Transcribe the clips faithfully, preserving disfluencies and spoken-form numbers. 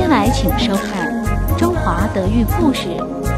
下来请收看《中华德育故事》。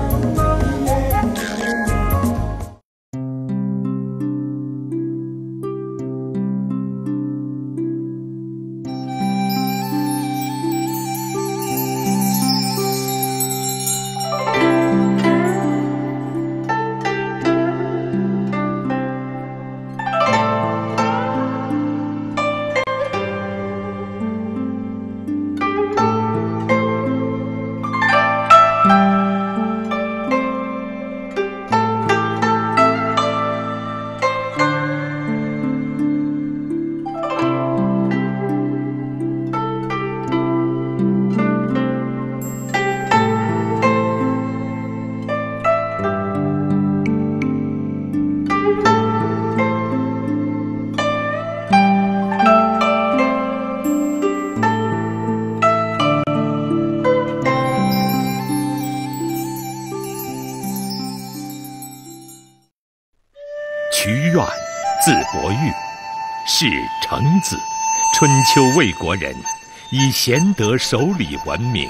瞿愿，字伯玉，是程子，春秋魏国人，以贤德守礼闻名。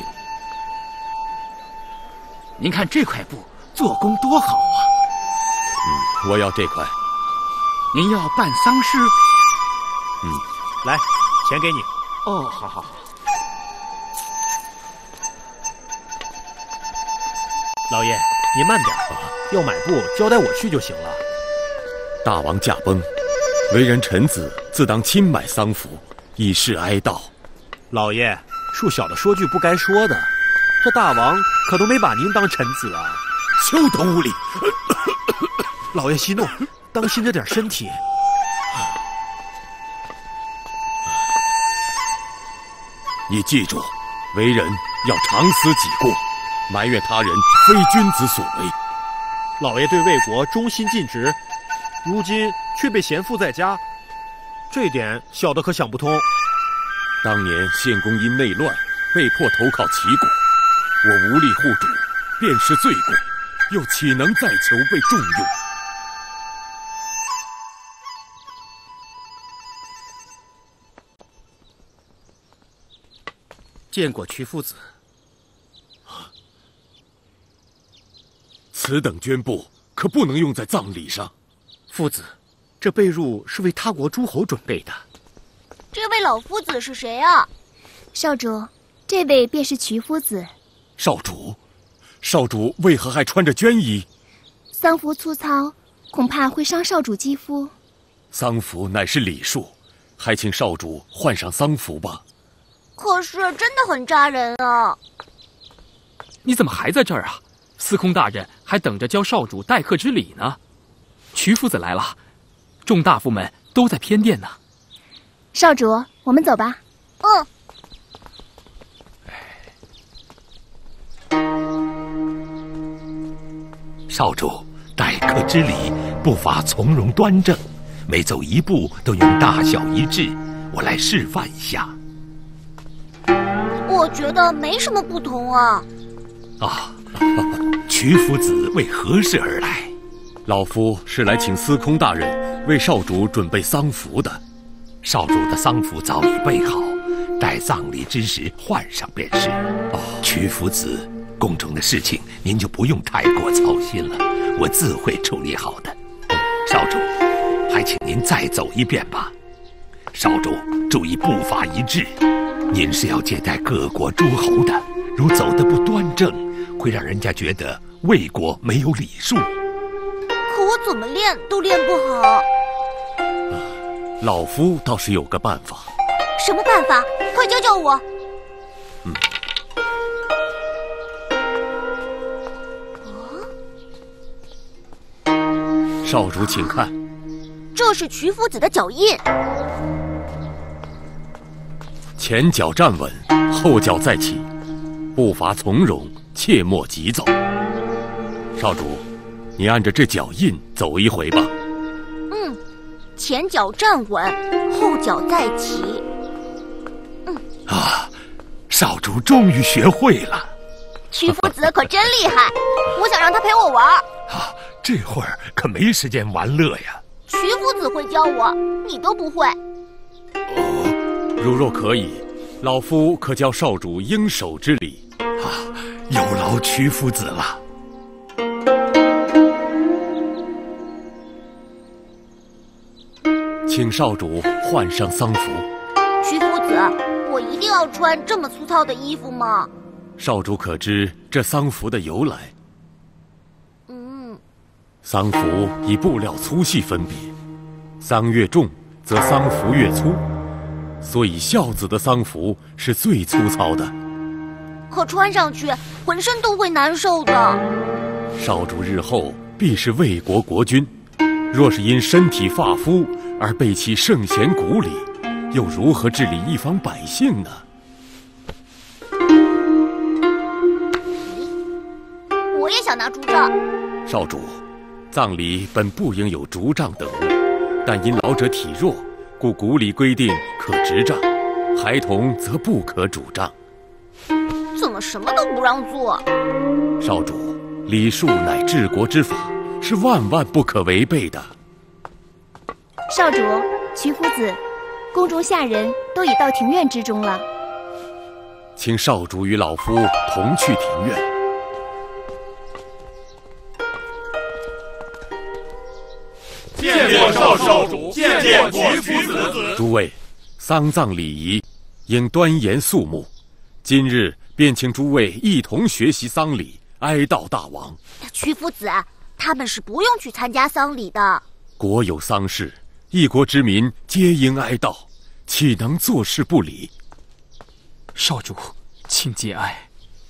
您看这块布做工多好啊！ 嗯，我要这块。 您要办丧事？ 嗯， 来，钱给你。 哦，好好好。 老爷，您慢点，要买布交代我去就行了。 大王驾崩，为人臣子自当亲买丧服，以示哀悼。 老爷，恕小的说句不该说的，这大王可都没把您当臣子啊！ 休得无礼！ 老爷息怒，当心着点身体。 你记住，为人要常思己过，埋怨他人非君子所为。 老爷对魏国忠心尽职，如今却被贤妇在家，这点小的可想不通。 当年献公因内乱被迫投靠齐国，我无力护主，便是罪过，又岂能再求被重用？ 见过瞿夫子。 此等绢布可不能用在葬礼上。 夫子，这被褥是为他国诸侯准备的。 这位老夫子是谁啊？ 少主，这位便是瞿夫子。 少主，少主为何还穿着绢衣？ 丧服粗糙，恐怕会伤少主肌肤。 丧服乃是礼数，还请少主换上丧服吧。 可是真的很扎人啊！ 你怎么还在这儿啊？司空大人还等着教少主待客之礼呢。瞿夫子来了，众大夫们都在偏殿呢。 少主，我们走吧。 嗯。 少主，待客之礼不乏从容端正，每走一步都用大小一致。我来示范一下。 我觉得没什么不同啊。 啊，瞿夫子为何事而来？ 老夫是来请司空大人为少主准备丧服的。 少主的丧服早已备好，待葬礼之时换上便是。哦，瞿夫子，宫中的事情您就不用太过操心了，我自会处理好的。少主，还请您再走一遍吧。少主注意步伐一致，您是要接待各国诸侯的，如走得不端正，会让人家觉得魏国没有礼数。 可我怎么练都练不好。 啊，老夫倒是有个办法。 什么办法？快教教我。 嗯。哦。少主请看。 这是瞿夫子的脚印。 前脚站稳，后脚再起，步伐从容，切莫急走。少主，你按着这脚印走一回吧。 嗯，前脚站稳，后脚再起。 嗯啊，少主终于学会了。 瞿夫子可真厉害，我想让他陪我玩。 啊，这会儿可没时间玩乐呀。 瞿夫子会教我，你都不会。 哦，如若可以， 老夫可教少主应守之礼。 啊，有劳瞿夫子了。 请少主换上丧服。 瞿夫子，我一定要穿这么粗糙的衣服吗？ 少主可知这丧服的由来？ 嗯， 丧服以布料粗细分别，丧越重，则丧服越粗，所以孝子的丧服是最粗糙的。 可穿上去浑身都会难受的。 少主日后必是魏国国君，若是因身体发肤而背弃圣贤古礼，又如何治理一方百姓呢？ 我也想拿竹杖。 少主，葬礼本不应有竹杖等物，但因老者体弱，故古礼规定可执杖，孩童则不可主杖。 怎么什么都不让做？ 少主，礼数乃治国之法，是万万不可违背的。 少主，瞿夫子，宫中下人都已到庭院之中了， 请少主与老夫同去庭院。 见过少少主，见过瞿夫子。 诸位，丧葬礼仪应端严肃穆，今日便请诸位一同学习丧礼，哀悼大王。 瞿夫子，他们是不用去参加丧礼的。 国有丧事，一国之民皆应哀悼，岂能坐视不理？ 少主，请节哀。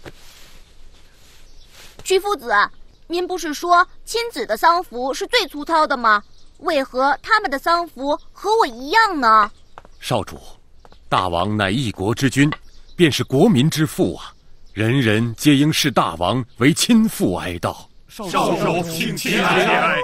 瞿夫子，您不是说亲子的丧服是最粗糙的吗？为何他们的丧服和我一样呢？ 少主，大王乃一国之君，便是国民之父啊，人人皆应视大王为亲父哀悼。 少主，请节哀。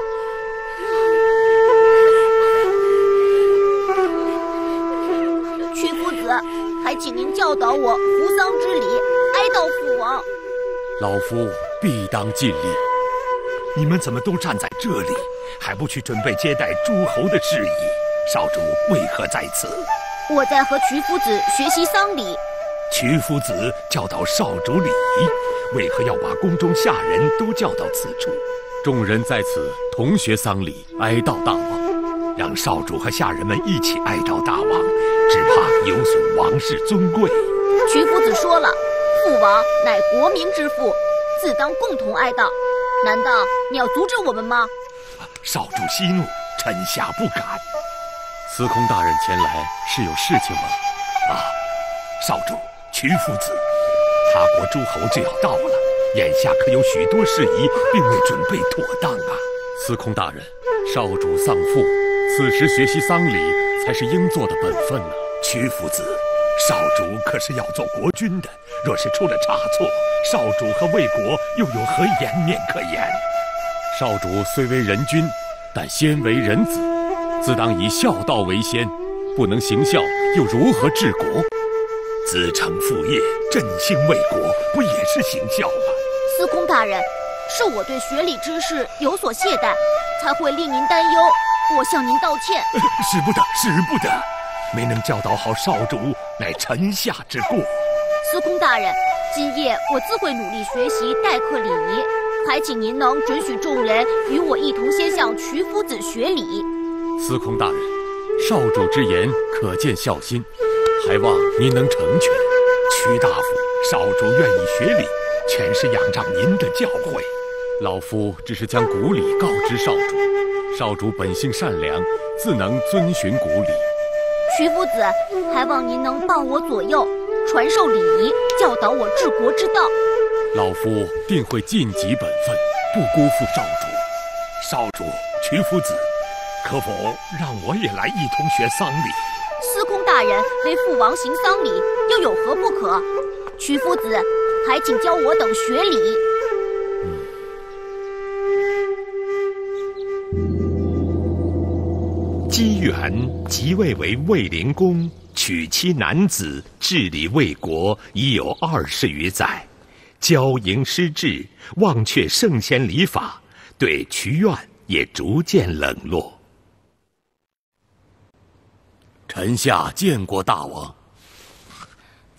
瞿夫子，还请您教导我扶丧之礼，哀悼父王。 老夫必当尽力。 你们怎么都站在这里，还不去准备接待诸侯的事宜？少主为何在此？ 我在和瞿夫子学习丧礼。 瞿夫子教导少主礼仪，为何要把宫中下人都叫到此处？ 众人在此同学丧礼，哀悼大王。 让少主和下人们一起哀悼大王，只怕有损王室尊贵。 瞿夫子说了，父王乃国民之父，自当共同哀悼。难道你要阻止我们吗？ 少主息怒，臣下不敢。 司空大人前来是有事情吗？ 啊，少主，瞿夫子，他国诸侯就要到了，眼下可有许多事宜并未准备妥当啊。 司空大人，少主丧父，此时学习丧礼才是应做的本分呢。 瞿夫子，少主可是要做国君的，若是出了差错，少主和魏国又有何颜面可言？ 少主虽为人君，但先为人子，自当以孝道为先，不能行孝，又如何治国？ 子承父业，振兴魏国，不也是行孝吗？ 司空大人，是我对学礼之事有所懈怠，才会令您担忧，我向您道歉。 使不得，使不得，没能教导好少主，乃臣下之过。 司空大人，今夜我自会努力学习待客礼仪，还请您能准许众人与我一同先向瞿夫子学礼。 司空大人，少主之言可见孝心，还望您能成全。 瞿大夫，少主愿意学礼，全是仰仗您的教诲。 老夫只是将古礼告知少主，少主本性善良，自能遵循古礼。 瞿夫子，还望您能抱我左右，传授礼仪，教导我治国之道。 老夫定会尽己本分，不辜负少主。 少主，瞿夫子，可否让我也来一同学丧礼？ 司空大人为父王行丧礼，又有何不可？瞿夫子，还请教我等学礼。 姬元即位为卫灵公，娶妻男子，治理魏国已有二十余载，骄淫失志，忘却圣贤礼法，对瞿苑也逐渐冷落。 臣下见过大王。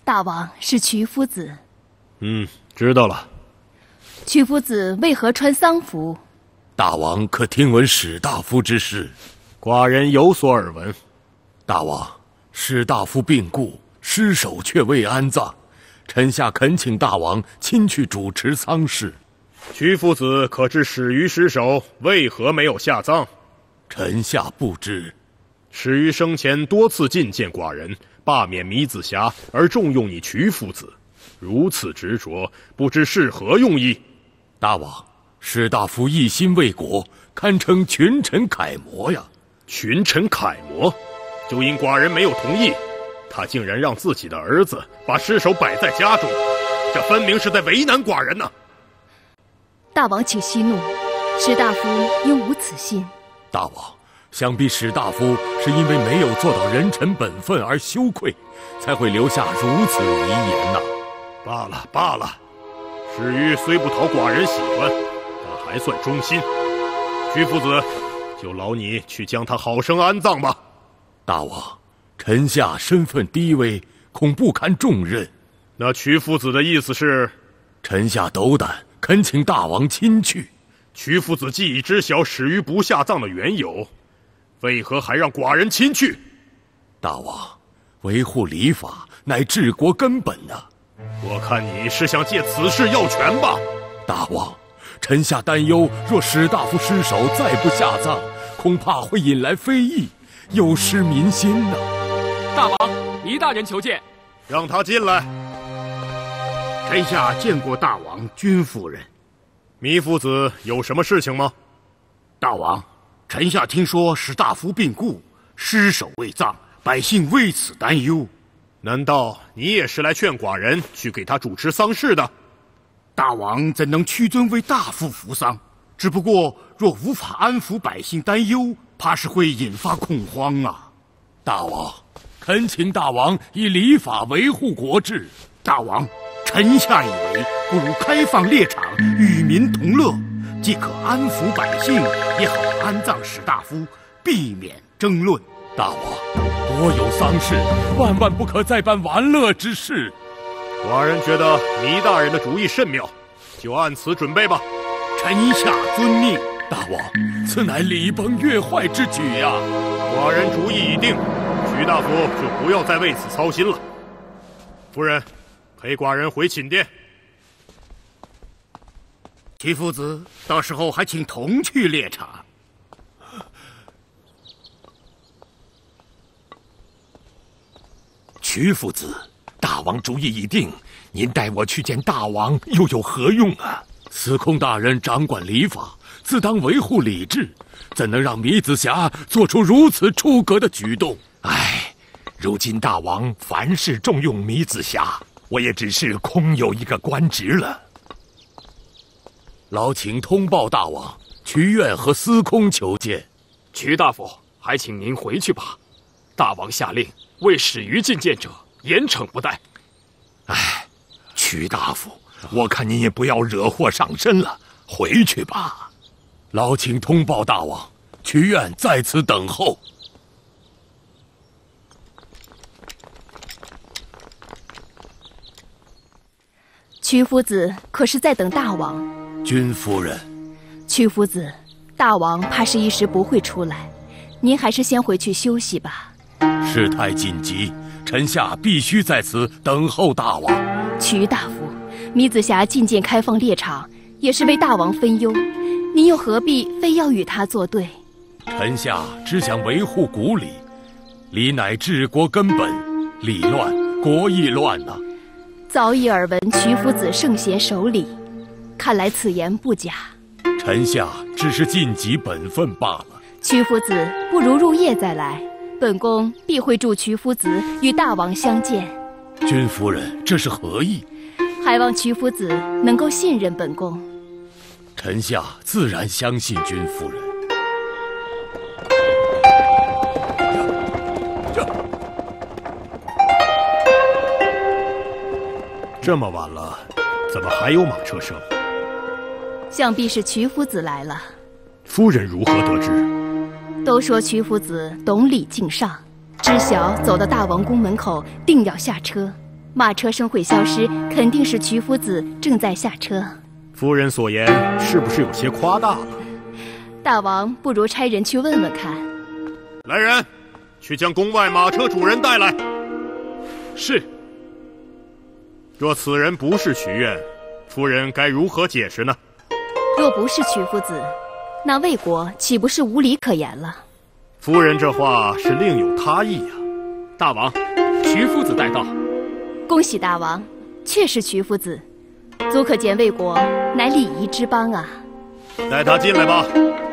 大王是瞿夫子。 嗯，知道了。 瞿夫子为何穿丧服？ 大王可听闻史大夫之事？ 寡人有所耳闻。 大王，史大夫病故，尸首却未安葬，臣下恳请大王亲去主持丧事。 瞿夫子可知史鱼尸首为何没有下葬？ 臣下不知。 史鱼生前多次进谏寡人，罢免糜子瑕，而重用你瞿夫子，如此执着，不知是何用意？ 大王，史大夫一心为国，堪称群臣楷模呀！ 群臣楷模，就因寡人没有同意，他竟然让自己的儿子把尸首摆在家中，这分明是在为难寡人呐！ 大王请息怒，史大夫应无此心。 大王，想必史大夫是因为没有做到人臣本分而羞愧，才会留下如此遗言呐。 罢了罢了，史鱼虽不讨寡人喜欢，但还算忠心。瞿夫子，就劳你去将他好生安葬吧。 大王，臣下身份低微，恐不堪重任。 那瞿夫子的意思是？ 臣下斗胆，恳请大王亲去。 瞿夫子既已知晓史鱼不下葬的缘由，为何还让寡人亲去？ 大王，维护礼法乃治国根本啊！ 我看你是想借此事要权吧？ 大王，臣下担忧，若史大夫尸首再不下葬，恐怕会引来非议，有失民心呐、 啊。大王，糜大人求见。 让他进来。 臣下见过大王君夫人。 糜夫子有什么事情吗？ 大王，臣下听说史大夫病故，尸首未葬，百姓为此担忧。 难道你也是来劝寡人去给他主持丧事的？ 大王怎能屈尊为大夫扶丧？只不过若无法安抚百姓担忧，怕是会引发恐慌啊。 大王，恳请大王以礼法维护国治。 大王，臣下以为不如开放猎场，与民同乐，既可安抚百姓，也好安葬史大夫，避免争论。 大王，国有丧事，万万不可再办玩乐之事。 寡人觉得糜大人的主意甚妙，就按此准备吧。 臣下遵命。 大王，此乃礼崩乐坏之举呀、啊！ 寡人主意已定，瞿大夫就不要再为此操心了。夫人，陪寡人回寝殿。 瞿夫子，到时候还请同去猎场。 瞿夫子，大王主意已定，您带我去见大王又有何用啊？ 司空大人掌管礼法，自当维护礼制，怎能让糜子瑕做出如此出格的举动？ 唉，如今大王凡事重用糜子瑕，我也只是空有一个官职了。 劳请通报大王，瞿院和司空求见。 瞿大夫，还请您回去吧。大王下令，为史鱼进谏者严惩不贷。 唉，瞿大夫，我看您也不要惹祸上身了，回去吧。 劳请通报大王，瞿院在此等候。 瞿夫子可是在等大王？ 君夫人。 瞿夫子，大王怕是一时不会出来，您还是先回去休息吧。 事态紧急，臣下必须在此等候大王。 瞿大夫，糜子瑕进谏开放猎场，也是为大王分忧，您又何必非要与他作对？ 臣下只想维护古礼，礼乃治国根本，礼乱国亦乱呐、啊。 早已耳闻瞿夫子圣贤守礼，看来此言不假。 臣下只是尽己本分罢了。 瞿夫子不如入夜再来，本宫必会助瞿夫子与大王相见。 君夫人，这是何意？ 还望瞿夫子能够信任本宫。 臣下自然相信君夫人。 这么晚了，怎么还有马车声？ 想必是瞿夫子来了。 夫人如何得知？ 都说瞿夫子懂礼敬上，知晓走到大王宫门口定要下车。 马车声会消失，肯定是瞿夫子正在下车。 夫人所言是不是有些夸大了？ 大王不如差人去问问看。 来人，去将宫外马车主人带来。 是。 若此人不是许愿，夫人该如何解释呢？ 若不是瞿夫子，那魏国岂不是无理可言了？ 夫人这话是另有他意啊。 大王，瞿夫子带到。 恭喜大王，确是瞿夫子，足可见魏国乃礼仪之邦啊。 带他进来吧。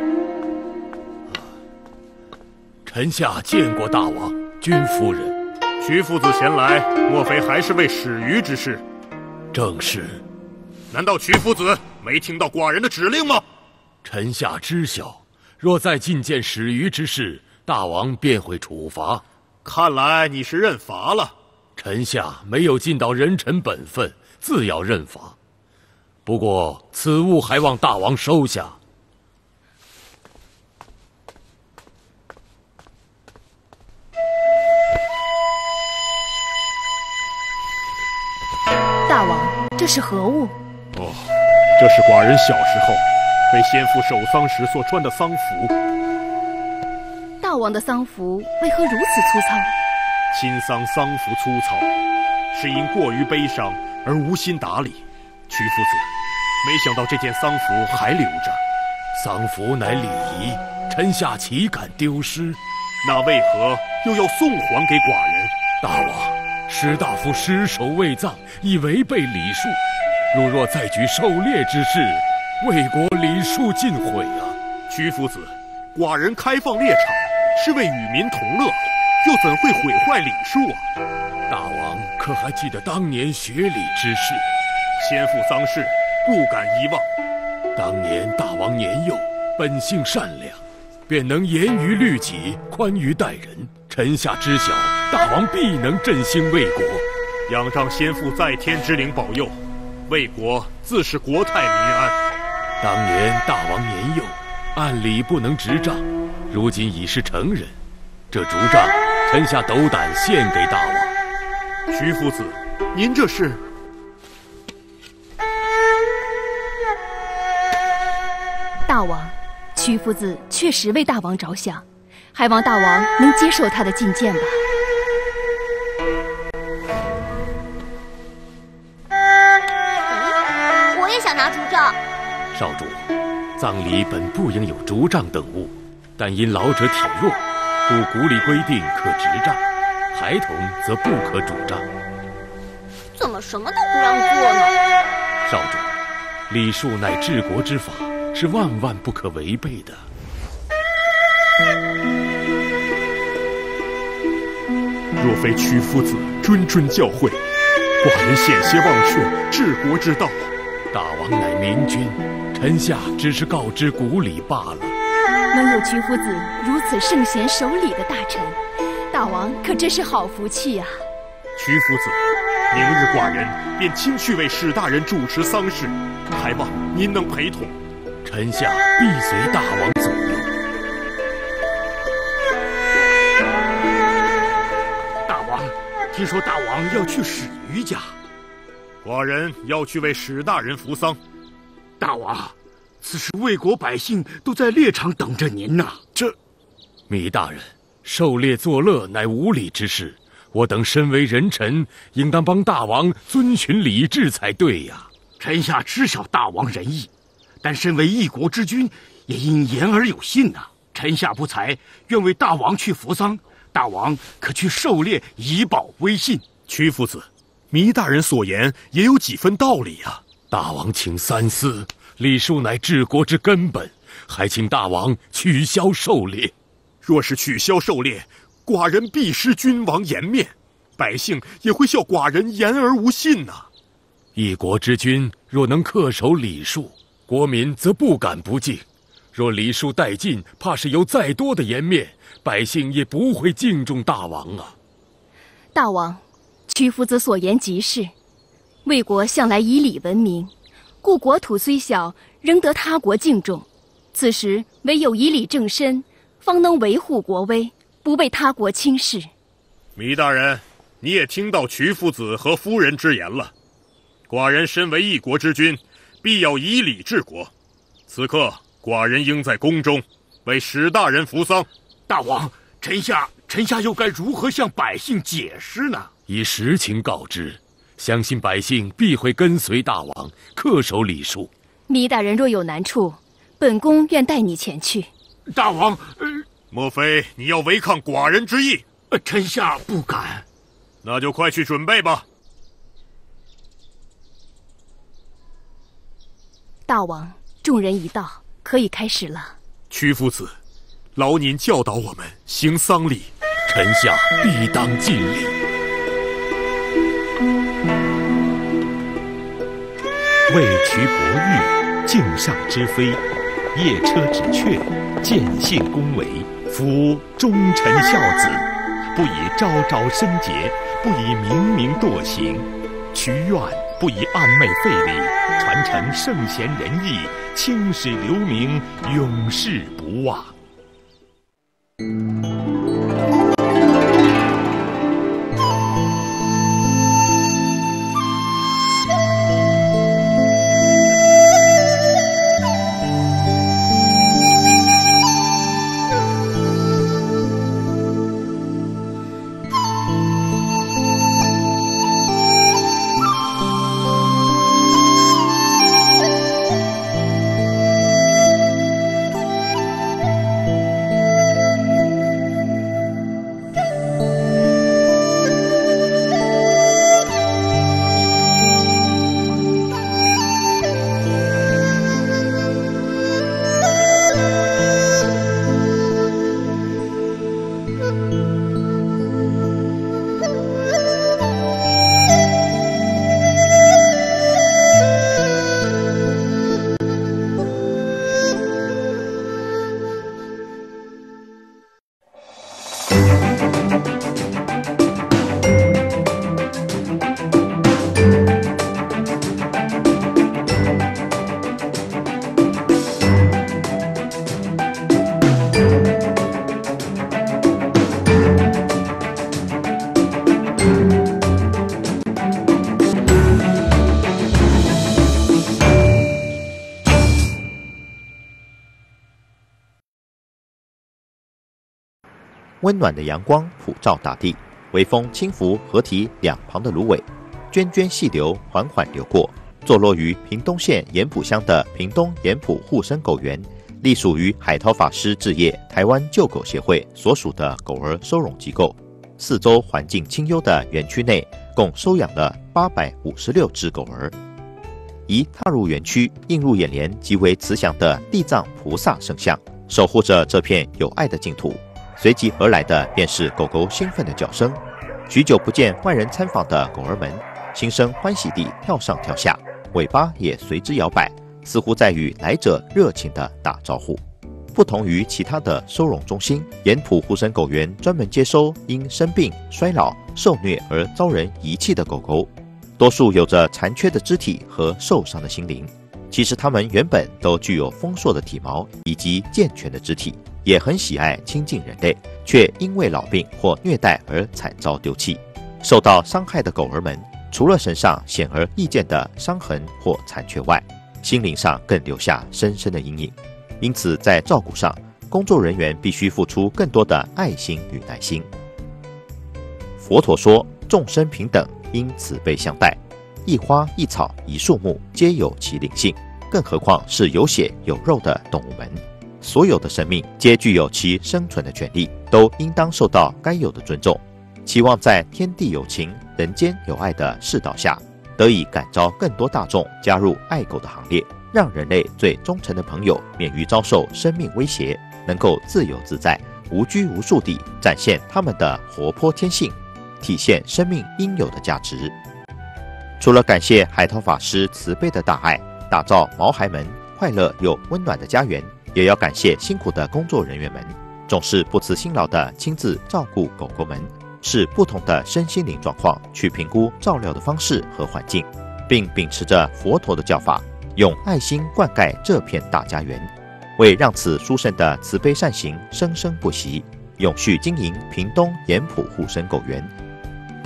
臣下见过大王、君夫人。 瞿夫子前来，莫非还是为史鱼之事？ 正是。 难道瞿夫子没听到寡人的指令吗？ 臣下知晓，若再觐见史鱼之事，大王便会处罚。 看来你是认罚了。 臣下没有尽到人臣本分，自要认罚。不过此物还望大王收下。 大王，这是何物？ 哦，这是寡人小时候被先父守丧时所穿的丧服。 大王的丧服为何如此粗糙？ 亲丧丧服粗糙，是因过于悲伤而无心打理。瞿夫子，没想到这件丧服还留着。 丧服乃礼仪，臣下岂敢丢失？ 那为何又要送还给寡人？ 大王，史大夫尸首未葬，已违背礼数。如若再举狩猎之事，魏国礼数尽毁啊！ 瞿夫子，寡人开放猎场是为与民同乐，又怎会毁坏礼数啊？ 大王可还记得当年学礼之事？ 先父丧事，不敢遗忘。 当年大王年幼，本性善良，便能严于律己，宽于待人。臣下知晓，大王必能振兴魏国。 仰仗先父在天之灵保佑，魏国自是国泰民安。 当年大王年幼，按理不能执杖，如今已是成人，这竹杖，臣下斗胆献给大王。 瞿夫子，您这是？ 大王，瞿夫子确实为大王着想，还望大王能接受他的进谏吧。 我也想拿竹杖。 少主，葬礼本不应有竹杖等物，但因老者体弱，故古礼规定可执杖，孩童则不可主杖。 怎么什么都不让做呢？ 少主，礼数乃治国之法，是万万不可违背的。 若非瞿夫子谆谆教诲，寡人险些忘却治国之道。 大王乃明君，臣下只是告知古礼罢了。 能有瞿夫子如此圣贤守礼的大臣，大王可真是好福气啊！ 瞿夫子，明日寡人便亲去为史大人主持丧事，还望您能陪同。 臣下必随大王左右。 大王，听说大王要去史鱼家。 寡人要去为史大人扶丧。 大王，此时魏国百姓都在猎场等着您呐。 这，糜大人，狩猎作乐乃无礼之事，我等身为人臣，应当帮大王遵循礼制才对呀。 臣下知晓大王仁义，但身为一国之君，也应言而有信呐、啊。臣下不才，愿为大王去扶丧。大王可去狩猎，以保威信。 瞿夫子，糜大人所言也有几分道理啊。 大王请三思，礼数乃治国之根本，还请大王取消狩猎。 若是取消狩猎，寡人必失君王颜面，百姓也会笑寡人言而无信呐、啊。 一国之君若能恪守礼数，国民则不敢不敬；若礼数殆尽，怕是有再多的颜面，百姓也不会敬重大王啊。 大王，瞿夫子所言极是。魏国向来以礼闻名，故国土虽小，仍得他国敬重。此时唯有以礼正身，方能维护国威，不被他国轻视。 糜大人， 你也听到瞿夫子和夫人之言了。寡人身为一国之君，必要以礼治国。此刻，寡人应在宫中为史大人扶丧。 大王，臣下臣下又该如何向百姓解释呢？ 以实情告知，相信百姓必会跟随大王，恪守礼数。 糜大人若有难处，本宫愿带你前去。 大王，呃， 莫非你要违抗寡人之意？ 呃，臣下不敢。 那就快去准备吧。 大王，众人一到，可以开始了。 瞿夫子，劳您教导我们行丧礼，臣下必当尽力。 为瞿伯玉，敬上之妃，夜车之阙，见信恭维。夫忠臣孝子，不以昭昭申节，不以明明惰行。瞿愿不以暗昧废礼，传承圣贤仁义，青史留名，永世不忘。 温暖的阳光普照大地，微风轻拂河堤两旁的芦苇，涓涓细流缓缓流过。坐落于屏东县盐埔乡的屏东盐埔护生狗园，隶属于海涛法师置业台湾救狗协会所属的狗儿收容机构。四周环境清幽的园区内，共收养了八百五十六只狗儿。一踏入园区，映入眼帘极为慈祥的地藏菩萨圣像，守护着这片有爱的净土。随即而来的便是狗狗兴奋的叫声。许久不见外人参访的狗儿们，心生欢喜地跳上跳下，尾巴也随之摇摆，似乎在与来者热情地打招呼。不同于其他的收容中心，盐埔护生狗园专门接收因生病、衰老、受虐而遭人遗弃的狗狗，多数有着残缺的肢体和受伤的心灵。其实它们原本都具有丰硕的体毛以及健全的肢体，也很喜爱亲近人类，却因为老病或虐待而惨遭丢弃。受到伤害的狗儿们，除了身上显而易见的伤痕或残缺外，心灵上更留下深深的阴影。因此在照顾上，工作人员必须付出更多的爱心与耐心。佛陀说，众生平等，应慈悲相待，一花一草一树木皆有其灵性，更何况是有血有肉的动物们。所有的生命皆具有其生存的权利，都应当受到该有的尊重。期望在天地有情、人间有爱的世道下，得以感召更多大众加入爱狗的行列，让人类最忠诚的朋友免于遭受生命威胁，能够自由自在、无拘无束地展现他们的活泼天性，体现生命应有的价值。除了感谢海涛法师慈悲的大爱，打造毛孩们快乐又温暖的家园，也要感谢辛苦的工作人员们，总是不辞辛劳地亲自照顾狗狗们，视不同的身心灵状况去评估照料的方式和环境，并秉持着佛陀的教法，用爱心灌溉这片大家园，为让此殊胜的慈悲善行生生不息，永续经营屏东盐埔护生狗园。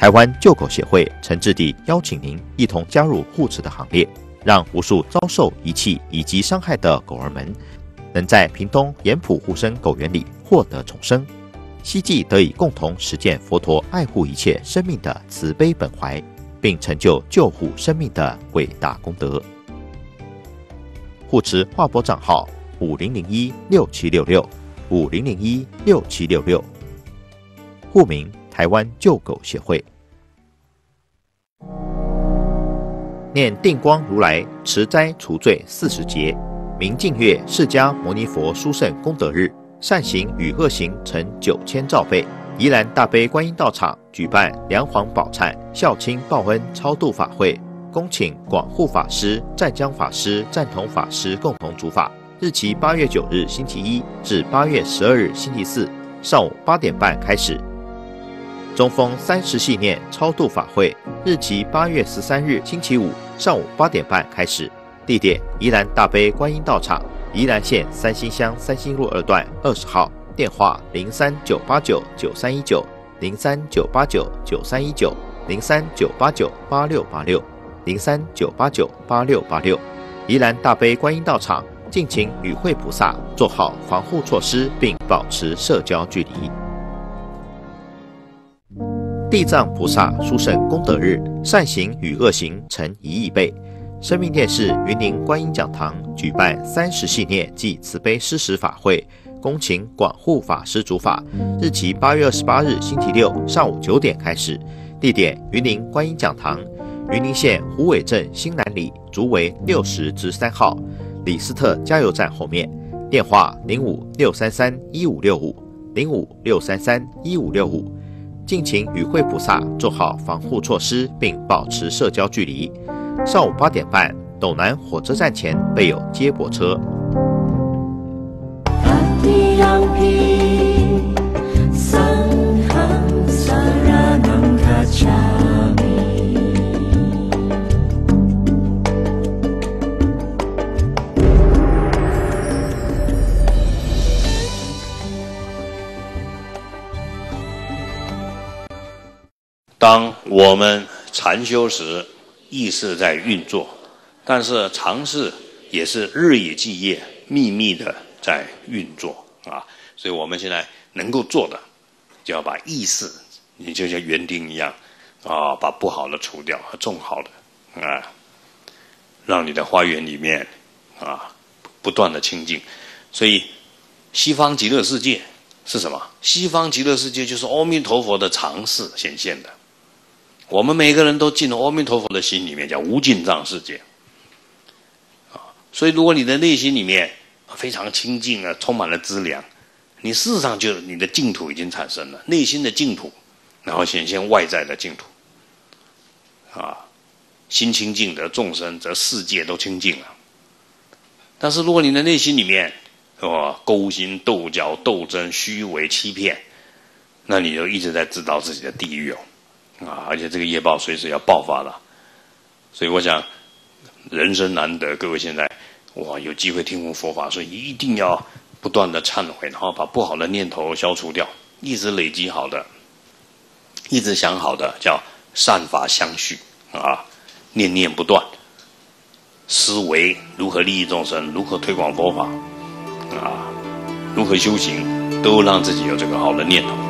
台湾救狗协会诚挚地邀请您一同加入护持的行列，让无数遭受遗弃以及伤害的狗儿们，能在屏东盐埔护生狗园里获得重生，希冀得以共同实践佛陀爱护一切生命的慈悲本怀，并成就救护生命的伟大功德。护持划拨账号五零零一六七六六五零零一六七六六，户名台湾救狗协会。念定光如来持灾除罪四十节，明净月释迦牟尼佛殊胜功德日，善行与恶行成九千兆倍。宜兰大悲观音道场举办梁皇宝忏孝亲报恩超度法会，恭请广护法师、湛江法师、赞同法师共同主法，日期八月九日星期一至八月十二日星期四上午八点半开始。中风三十系念超度法会，日期八月十三日星期五上午八点半开始，地点宜兰大悲观音道场，宜兰县三星乡三星路二段二十号，电话零三九八九九三一九零三九八九九三一九零三九八九八六八六零三九八九八六八六。宜兰大悲观音道场，敬请与会菩萨做好防护措施，并保持社交距离。地藏菩萨殊胜功德日，善行与恶行成一亿倍。生命电视云林观音讲堂举办三十系念暨慈悲施食法会，恭请广护法师主法，日期八月二十八日星期六上午九点开始，地点云林观音讲堂，云林县虎尾镇新南里竹围六十之三号，李斯特加油站后面，电话零五六三三一五六五零五六三三一五六五。敬请与会菩萨做好防护措施，并保持社交距离。上午八点半，斗南火车站前备有接驳车。 当我们禅修时，意识在运作，但是常识也是日以继夜、秘密的在运作啊。所以我们现在能够做的，就要把意识，你就像园丁一样啊，把不好的除掉，种好的啊，让你的花园里面啊不断的清净。所以西方极乐世界是什么？西方极乐世界就是阿弥陀佛的常识显现的。我们每个人都进了阿弥陀佛的心里面，叫无尽藏世界啊。所以如果你的内心里面非常清净啊，充满了资粮，你事实上就你的净土已经产生了，内心的净土，然后显现外在的净土啊。心清净的众生，则世界都清净了。但是如果你的内心里面哦勾心斗角、斗争、虚伪、欺骗，那你就一直在制造自己的地狱哦。啊，而且这个业报随时要爆发了，所以我想人生难得，各位现在哇有机会听闻佛法，所以一定要不断的忏悔，然后把不好的念头消除掉，一直累积好的，一直想好的，叫善法相续啊，念念不断，思维如何利益众生，如何推广佛法啊，如何修行，都让自己有这个好的念头。